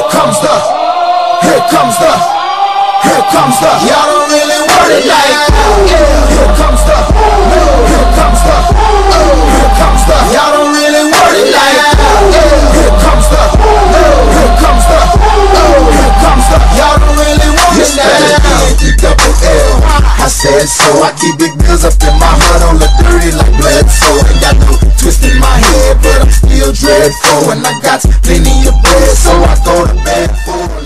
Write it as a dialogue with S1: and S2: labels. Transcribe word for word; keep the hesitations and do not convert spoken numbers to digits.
S1: Here comes the, here comes the, here comes the. Y'all don't really want it like that. Here comes the, here comes the, here comes the. Y'all don't really want it like that. Here comes the, here comes the, here comes the. Y'all don't really want it like that. Double L. I said so. I keep big bills up in my heart on the dirty like blood. So ain't got no twist in my head, but I'm still dreadful, and I got plenty of bread, so I go to bed for